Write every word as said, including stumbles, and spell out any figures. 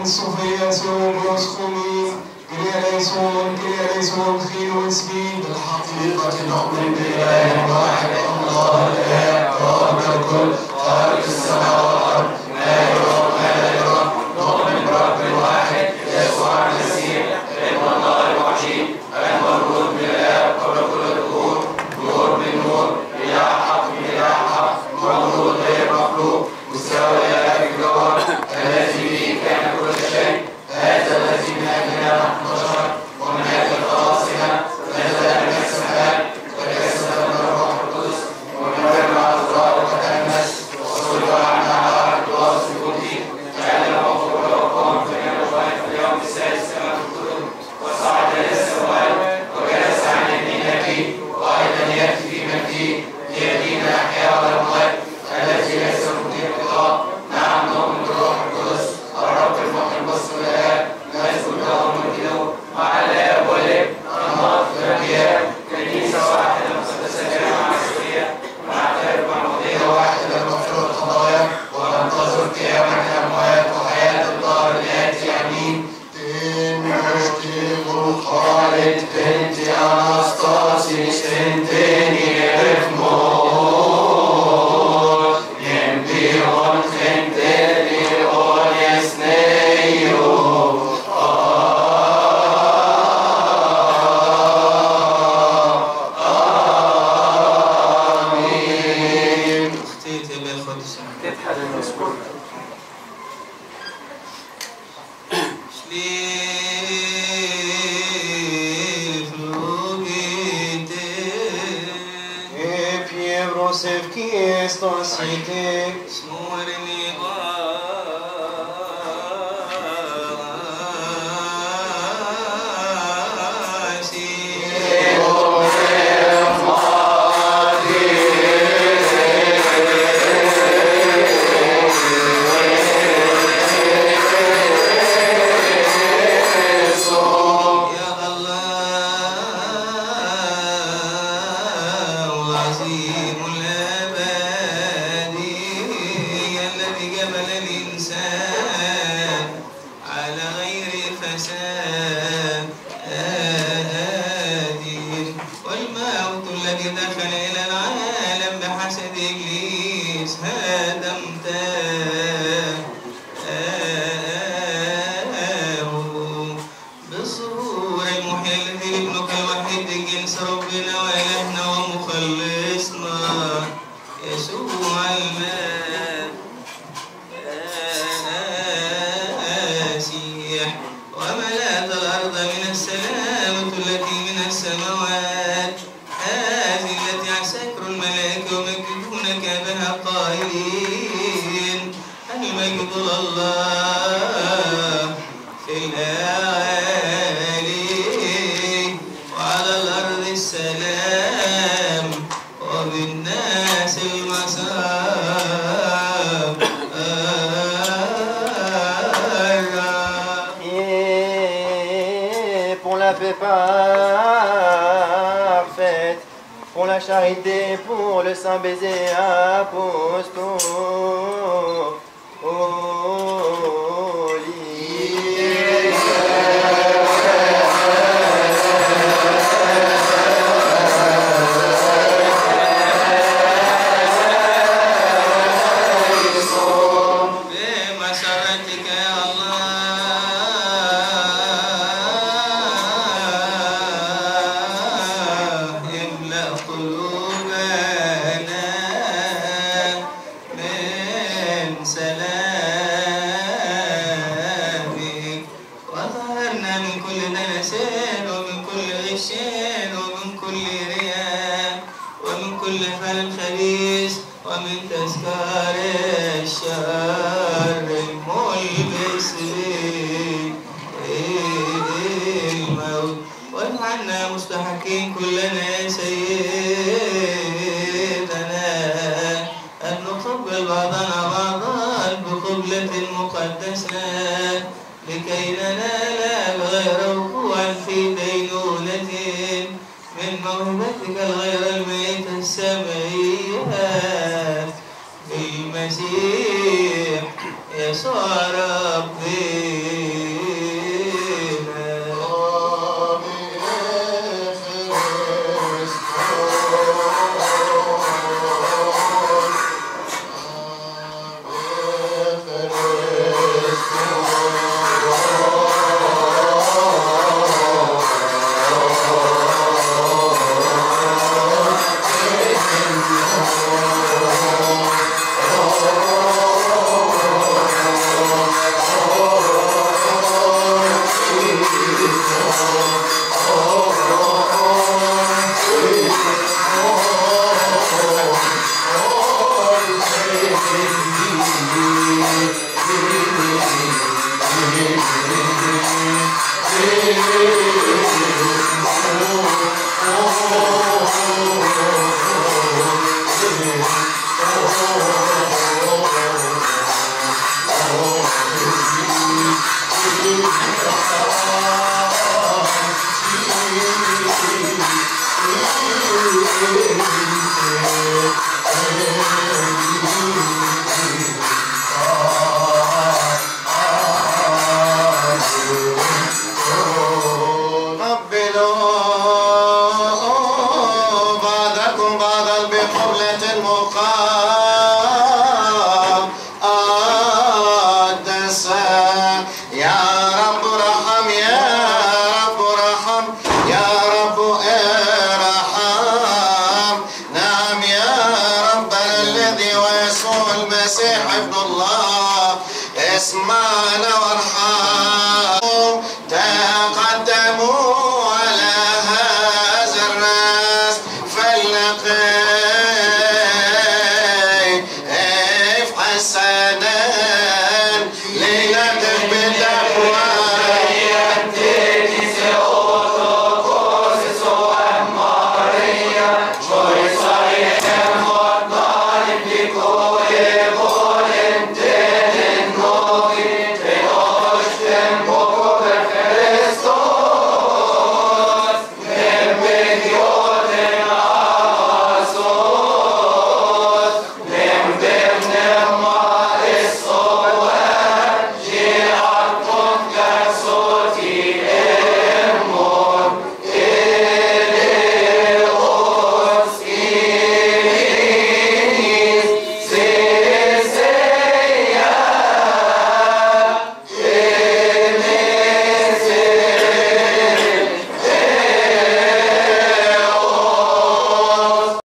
Sofia, Soros, Chumi, Gilialeison, Gilialeison, Chino, Speed, بالحقيقة نؤمن بإله واحد الله الآب رب الكل خالق السماء والأرض لا يرى وما لا يرى نؤمن برب واحد يسوع المسيح ابن الله الوحيد المولود من الآب قبل كل الدهور نور من نور إله حق من إله حق مولود غير مخلوق مستوى الآب الجوهر الذي به كان كل شيء هذا الذي من أجلنا نحن بشر ومن أجل خلاصنا نزل من السماء وتجسد من الروح القدس ومن غير عذراء وتأنس وصلب عنا على أرض الوصف القدسي تعالى المغفور وقام في الأموات في اليوم السادس كما في الكتب وصعد إلى السماوات وجلس عن يمين أبيه وأيضا يأتي في مجده ليدين الأحياء والأموات التي ليس ممكن انقضاء نعم نؤمن بالروح القدس الرب المحيي البصر الآب نسجد له ونمجده مع الآب والابن النار في الأنبياء كنيسة واحدة مقدسة جامعة مسيحية ونعترف بمعمودية واحدة لمغفرة الخطايا وننتظر قيامة الأموات وحياة الدار الآتي آمين. خالد بنت أناستاسيس بنتني رفمون ينبيون خنتلي أول يسنيو آمين. اختيت بالقدس تتحد المذكور Sevki estasite Smorni charité pour le saint baiser المسيح يسوع ربي اسمعنا وارحمنا